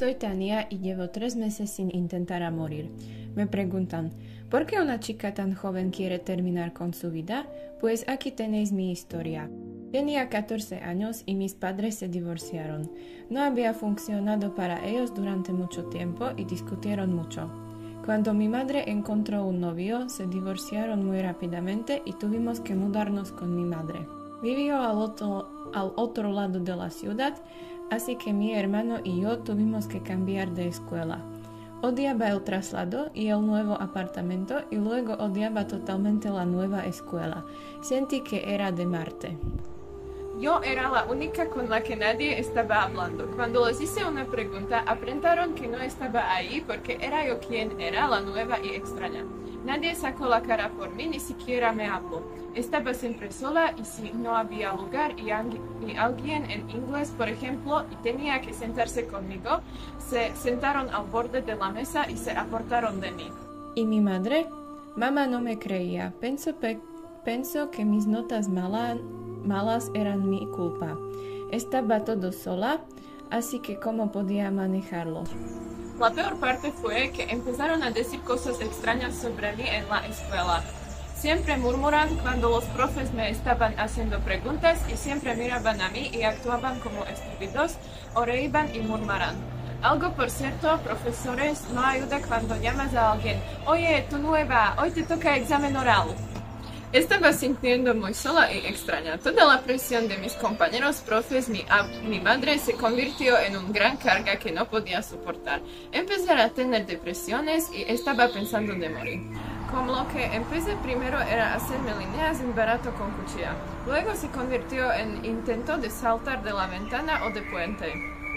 soy Tania y llevo 3 meses sin intentar a morir. Me preguntan, ¿por qué una chica tan joven quiere terminar con su vida? Pues aquí tenéis mi historia. Tenía 14 años y mis padres se divorciaron. No había funcionado para ellos durante mucho tiempo y discutieron mucho. Cuando mi madre encontró un novio, se divorciaron muy rápidamente y tuvimos que mudarnos con mi madre. Vivió al otro lado de la ciudad, así que mi hermano y yo tuvimos que cambiar de escuela. Odiaba el traslado y el nuevo apartamento y luego odiaba totalmente la nueva escuela. Sentí que era de Marte. Yo era la única con la que nadie estaba hablando. Cuando les hice una pregunta, aprendieron que no estaba ahí porque era yo quien era la nueva y extraña. Nadie sacó la cara por mí, ni siquiera me habló. Estaba siempre sola y si no había lugar y alguien en inglés, por ejemplo, y tenía que sentarse conmigo, se sentaron al borde de la mesa y se apartaron de mí. ¿Y mi madre? Mamá no me creía. Pensó que mis notas malas eran mi culpa. Estaba todo sola, así que ¿cómo podía manejarlo? La peor parte fue que empezaron a decir cosas extrañas sobre mí en la escuela. Siempre murmuran cuando los profes me estaban haciendo preguntas y siempre miraban a mí y actuaban como estúpidos o reíban y murmuraban. Algo, por cierto, profesores, no ayuda cuando llamas a alguien. Oye, tú nueva, hoy te toca examen oral. Estaba sintiendo muy sola y extraña. Toda la presión de mis compañeros profes, mi madre se convirtió en una gran carga que no podía soportar. Empecé a tener depresiones y estaba pensando de morir. Como lo que empecé primero era hacerme líneas en barato con cuchilla. Luego se convirtió en intento de saltar de la ventana o de puente.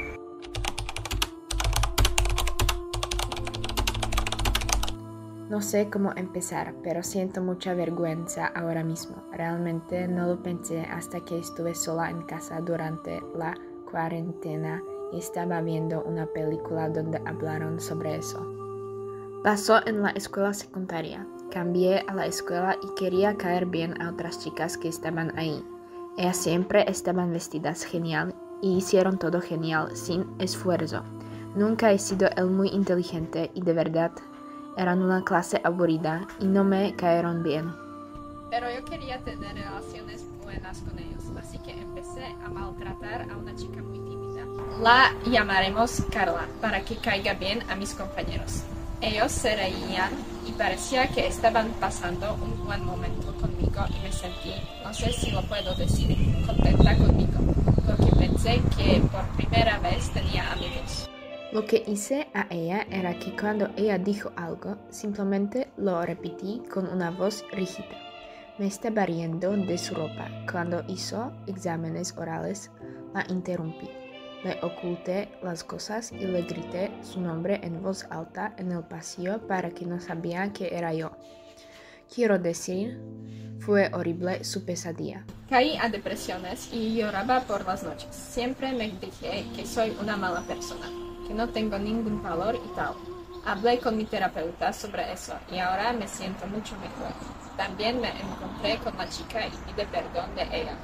No sé cómo empezar, pero siento mucha vergüenza ahora mismo. Realmente no lo pensé hasta que estuve sola en casa durante la cuarentena y estaba viendo una película donde hablaron sobre eso. Pasó en la escuela secundaria. Cambié a la escuela y quería caer bien a otras chicas que estaban ahí. Ellas siempre estaban vestidas genial y hicieron todo genial, sin esfuerzo. Nunca he sido el muy inteligente y de verdad eran una clase aburrida y no me cayeron bien. Pero yo quería tener relaciones buenas con ellos, así que empecé a maltratar a una chica muy tímida. La llamaremos Carla para que caiga bien a mis compañeros. Ellos se reían y parecía que estaban pasando un buen momento conmigo y me sentí, no sé si lo puedo decir, contenta conmigo, porque pensé que por primera vez tenía amigos. Lo que hice a ella era que cuando ella dijo algo, simplemente lo repetí con una voz rígida. Me estaba riendo de su ropa. Cuando hizo exámenes orales, la interrumpí. Le oculté las cosas y le grité su nombre en voz alta en el pasillo para que no sabía que era yo. Quiero decir, fue horrible su pesadilla. Caí a depresiones y lloraba por las noches. Siempre me dije que soy una mala persona, que no tengo ningún valor y tal. Hablé con mi terapeuta sobre eso y ahora me siento mucho mejor. También me encontré con la chica y pide perdón de ella.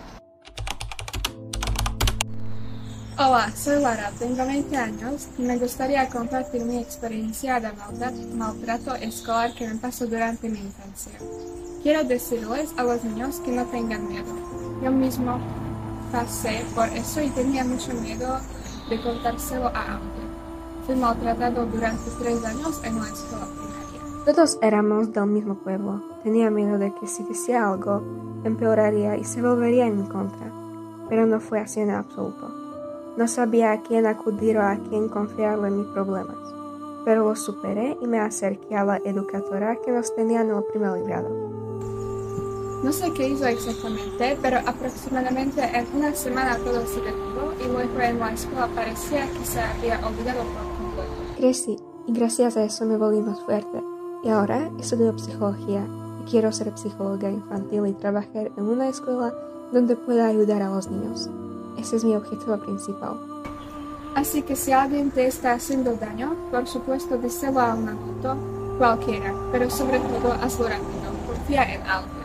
Hola, soy Lara, tengo 20 años y me gustaría compartir mi experiencia de maltrato escolar que me pasó durante mi infancia. Quiero decirles a los niños que no tengan miedo. Yo mismo pasé por eso y tenía mucho miedo de contárselo a alguien. Fui maltratado durante 3 años en la escuela primaria. Todos éramos del mismo pueblo. Tenía miedo de que si decía algo, empeoraría y se volvería en mi contra. Pero no fue así en absoluto. No sabía a quién acudir o a quién confiarle mis problemas. Pero lo superé y me acerqué a la educadora que nos tenía en el primer grado. No sé qué hizo exactamente, pero aproximadamente en una semana todo se detuvo y luego en la escuela parecía que se había olvidado por completo. Crecí y gracias a eso me volví más fuerte. Y ahora estudio psicología y quiero ser psicóloga infantil y trabajar en una escuela donde pueda ayudar a los niños. Ese es mi objetivo principal. Así que si alguien te está haciendo daño, por supuesto díselo a un adulto, cualquiera, pero sobre todo hazlo rápido, confía en alguien.